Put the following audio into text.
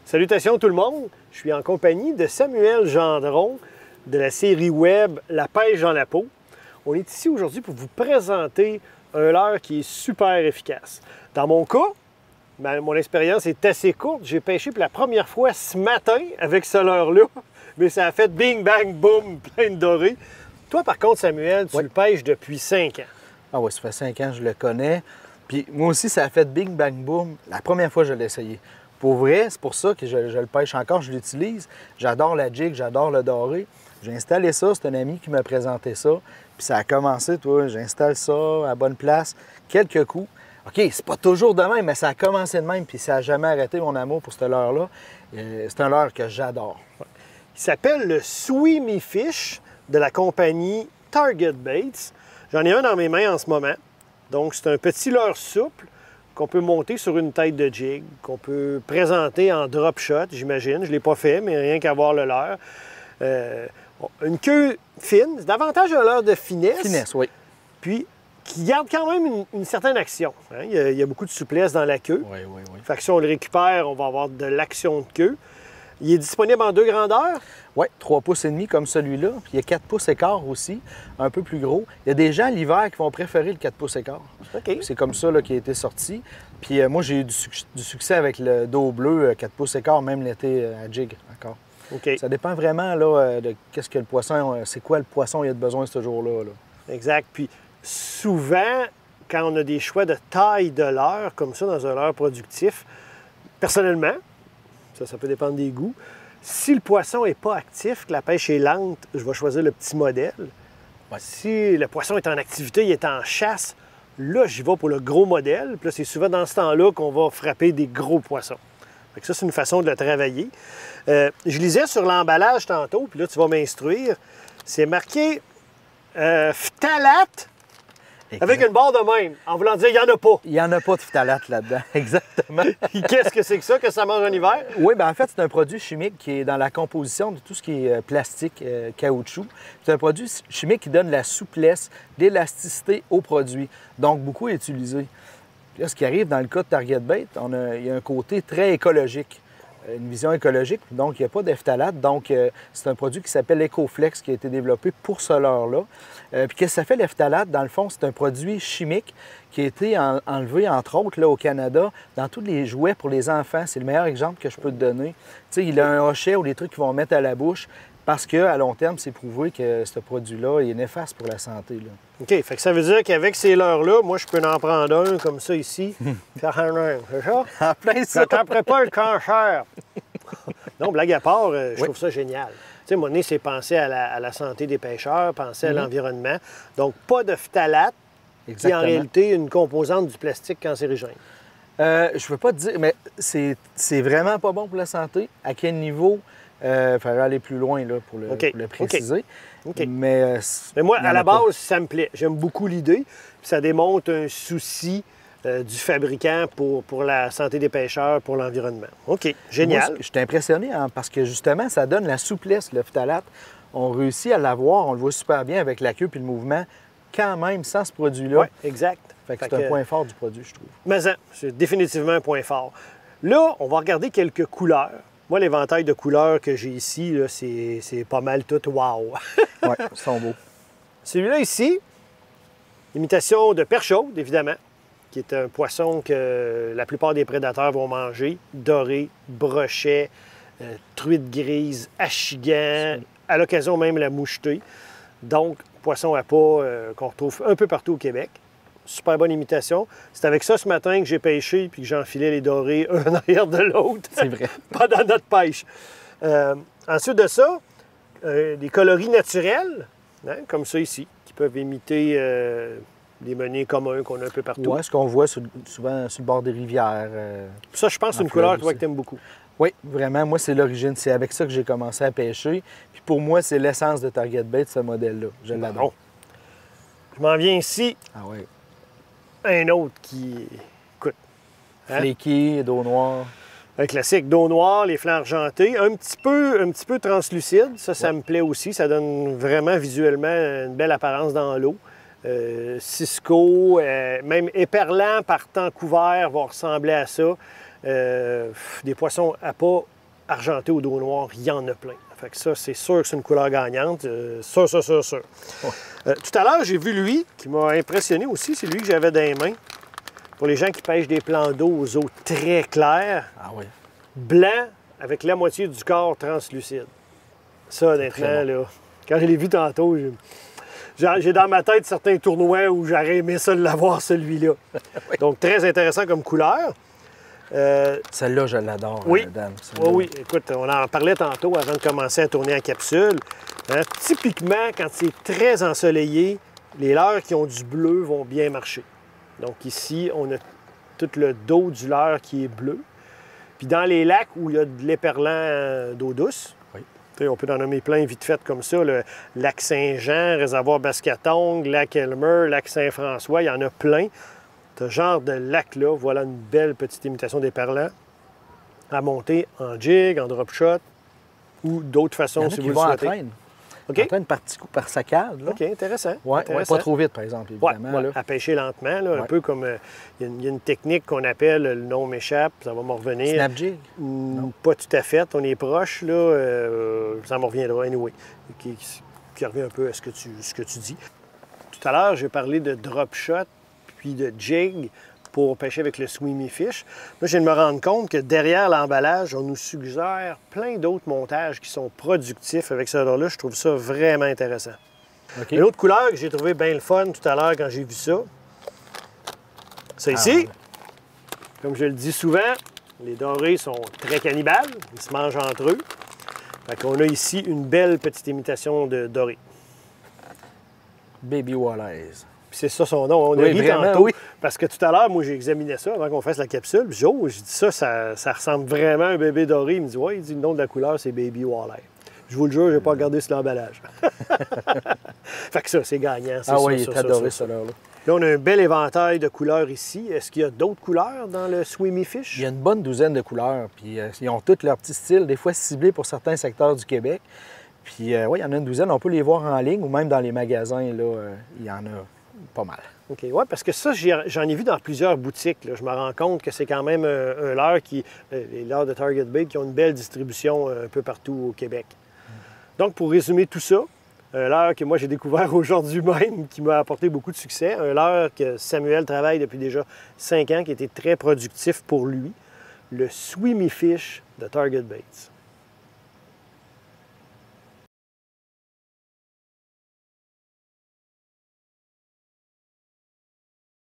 Salutations tout le monde, je suis en compagnie de Samuel Gendron de la série web La pêche dans la peau. On est ici aujourd'hui pour vous présenter un leurre qui est super efficace. Dans mon cas, mon expérience est assez courte. J'ai pêché pour la première fois ce matin avec ce leurre-là, mais ça a fait bing, bang, boum, plein de dorés. Toi, par contre, Samuel, tu le pêches depuis 5 ans. Ah oui, ça fait 5 ans que je le connais. Puis moi aussi, ça a fait bing, bang, boom la première fois que je l'ai essayé. Pour vrai, c'est pour ça que je le pêche encore, je l'utilise. J'adore la jig, j'adore le doré. J'ai installé ça, c'est un ami qui m'a présenté ça. Puis ça a commencé, toi, j'installe ça à la bonne place, quelques coups. OK, c'est pas toujours de même, mais ça a commencé de même, puis ça n'a jamais arrêté mon amour pour ce leurre-là. C'est un leurre que j'adore. Il s'appelle le Swimmy Fish de la compagnie Target Baits. J'en ai un dans mes mains en ce moment. Donc, c'est un petit leurre souple qu'on peut monter sur une tête de jig, qu'on peut présenter en drop shot, j'imagine. Je ne l'ai pas fait, mais rien qu'à voir le leurre. Une queue fine, c'est davantage un leurre de finesse. Finesse, oui. Puis, qui garde quand même une certaine action. Hein? Il y a beaucoup de souplesse dans la queue. Oui, oui, oui. Fait que si on le récupère, on va avoir de l'action de queue. Il est disponible en 2 grandeurs? Oui, 3 pouces et demi comme celui-là. Puis il y a 4 pouces et quart aussi, un peu plus gros. Il y a des gens l'hiver qui vont préférer le 4 pouces et quart. OK. C'est comme ça qu'il a été sorti. Puis moi, j'ai eu du succès avec le dos bleu 4 pouces et quart, même l'été à jig encore. OK. Ça dépend vraiment là, de qu'est-ce que le poisson, c'est quoi le poisson il a de besoin ce jour-là. Là. Exact. Puis souvent, quand on a des choix de taille de leurre, comme ça, dans un leurre productif, personnellement, ça peut dépendre des goûts. Si le poisson n'est pas actif, que la pêche est lente, je vais choisir le petit modèle. Ouais. Si le poisson est en activité, il est en chasse, là, j'y vais pour le gros modèle. Puis là, c'est souvent dans ce temps-là qu'on va frapper des gros poissons. Fait que ça, c'est une façon de le travailler. Je lisais sur l'emballage tantôt, puis là, tu vas m'instruire. C'est marqué phtalate. Avec une barre de même, en voulant dire, il n'y en a pas. Il n'y en a pas de phtalate là-dedans, exactement. Qu'est-ce que c'est que ça, que ça mange en hiver? Oui, bien en fait, c'est un produit chimique qui est dans la composition de tout ce qui est plastique, caoutchouc. C'est un produit chimique qui donne la souplesse, l'élasticité au produit. Donc, beaucoup est utilisé. Puis là, ce qui arrive dans le cas de Target Bait, il y a un côté très écologique. Une vision écologique, donc il n'y a pas de phtalate. Donc, c'est un produit qui s'appelle EcoFlex qui a été développé pour ce leurre-là. Puis qu'est-ce que ça fait, le phtalate? Dans le fond, c'est un produit chimique qui a été enlevé, entre autres, là, au Canada, dans tous les jouets pour les enfants. C'est le meilleur exemple que je peux te donner. Tu sais, il a un hochet ou des trucs qu'ils vont mettre à la bouche parce qu'à long terme, c'est prouvé que ce produit-là est néfaste pour la santé. Là. OK. Fait que ça veut dire qu'avec ces leurres-là, moi, je peux en prendre un comme ça ici. C'est ça? En plein ça! Ça t'apprête pas le cancer. Non, blague à part, je trouve ça génial. Tu sais, mon nez, c'est penser à la santé des pêcheurs, penser à l'environnement. Donc, pas de phtalate, qui est en réalité une composante du plastique cancérigène. Je veux pas te dire, mais c'est vraiment pas bon pour la santé. À quel niveau? Il faudrait aller plus loin là, pour le préciser. OK. Mais moi, à la base, ça me plaît. J'aime beaucoup l'idée. Ça démontre un souci du fabricant pour la santé des pêcheurs, pour l'environnement. OK, génial. Moi, je suis impressionné parce que justement, ça donne la souplesse, le phtalate. On réussit à l'avoir, on le voit super bien avec la queue puis le mouvement, quand même sans ce produit-là. Oui, exact. Fait que c'est un point fort du produit, je trouve. Mais c'est définitivement un point fort. Là, on va regarder quelques couleurs. Moi, l'éventail de couleurs que j'ai ici, c'est pas mal tout wow. Oui, ils sont beaux. Celui-là ici, imitation de perche chaude, évidemment, qui est un poisson que la plupart des prédateurs vont manger. Doré, brochet, truite grise, achigan, à l'occasion même la mouchetée. Donc, poisson à pas qu'on retrouve un peu partout au Québec. Super bonne imitation. C'est avec ça ce matin que j'ai pêché puis que j'enfilais les dorés un derrière de l'autre. C'est vrai. Pendant notre pêche. Ensuite de ça, des coloris naturels, hein, comme ça ici, qui peuvent imiter des meuniers communs qu'on a un peu partout. Oui, ce qu'on voit souvent sur le bord des rivières. Ça, je pense, c'est une couleur toi, que tu aimes beaucoup. Oui, vraiment. Moi, c'est l'origine. C'est avec ça que j'ai commencé à pêcher. Puis pour moi, c'est l'essence de Target Bait, ce modèle-là. Je l'adore. Bon. Je m'en viens ici. Ah oui. Un autre qui... Écoute. Hein? Flaky, dos noir. Un classique, dos noir, les flancs argentés. Un petit peu translucide. Ça me plaît aussi. Ça donne vraiment visuellement une belle apparence dans l'eau. Cisco, même éperlant par temps couvert va ressembler à ça. Des poissons à pas argenté au dos noir, il y en a plein. Fait que ça, c'est sûr que c'est une couleur gagnante. Sûr. Tout à l'heure, j'ai vu lui, qui m'a impressionné aussi. C'est lui que j'avais dans les mains. Pour les gens qui pêchent des plans d'eau aux eaux très claires, Ah oui. blanc avec la moitié du corps translucide. Ça, honnêtement, là, quand je l'ai vu tantôt, j'ai dans ma tête certains tournois où j'aurais aimé ça l'avoir, celui-là. Oui. Donc, très intéressant comme couleur. Celle-là, je l'adore, Oui. Dan. Oui, écoute, on en parlait tantôt avant de commencer à tourner en capsule. Hein, typiquement, quand c'est très ensoleillé, les leurres qui ont du bleu vont bien marcher. Donc ici, on a tout le dos du leurre qui est bleu. Puis dans les lacs où il y a de l'éperlant d'eau douce, on peut en nommer plein vite fait comme ça, le lac Saint-Jean, réservoir Bascatongue, lac Elmer, lac Saint-François, il y en a plein. Ce genre de lac-là, voilà une belle petite imitation d'éperlant à monter en jig, en drop shot ou d'autres façons si vous le souhaitez. OK. Entraîne par saccade. Là. OK, intéressant. Ouais, pas trop vite, par exemple, évidemment. Ouais, à pêcher lentement, là, un peu comme... Il y a une technique qu'on appelle, le nom m'échappe, ça va me revenir. Snap jig? Pas tout à fait, on est proche, là, ça me reviendra, anyway, qui revient un peu à ce que tu dis. Tout à l'heure, j'ai parlé de drop shot puis de jig pour pêcher avec le swimmy fish. Là, je viens de me rendre compte que derrière l'emballage, on nous suggère plein d'autres montages qui sont productifs avec ce leurre-là. Je trouve ça vraiment intéressant. Okay. Une autre couleur que j'ai trouvé bien le fun tout à l'heure quand j'ai vu ça, c'est ici. Comme je le dis souvent, les dorés sont très cannibales. Ils se mangent entre eux. Fait qu'on a ici une belle petite imitation de doré. Baby Walleyes. Puis c'est ça son nom. On a ri tantôt. Parce que tout à l'heure, moi, j'ai examiné ça avant qu'on fasse la capsule. Puis j'ai dit ça ressemble vraiment à un bébé doré. Il me dit, ouais, il dit le nom de la couleur, c'est Baby Walleye. Je vous le jure, je n'ai pas regardé sur l'emballage. Fait que ça, c'est gagnant. Ah oui, il est adoré, ce leurre-là. Là, on a un bel éventail de couleurs ici. Est-ce qu'il y a d'autres couleurs dans le swimmy fish? Il y a une bonne douzaine de couleurs. Puis ils ont tous leur petit style, des fois ciblés pour certains secteurs du Québec. Puis oui, il y en a une douzaine. On peut les voir en ligne ou même dans les magasins. Là, il y en a pas mal. OK, oui, parce que ça, j'en ai vu dans plusieurs boutiques. Là. Je me rends compte que c'est quand même un leurre les leurres de Target Bait qui ont une belle distribution un peu partout au Québec. Donc, pour résumer tout ça, un leurre que moi j'ai découvert aujourd'hui même, qui m'a apporté beaucoup de succès, un leurre que Samuel travaille depuis déjà 5 ans, qui était très productif pour lui, le Swimmy Fish de Target Baits.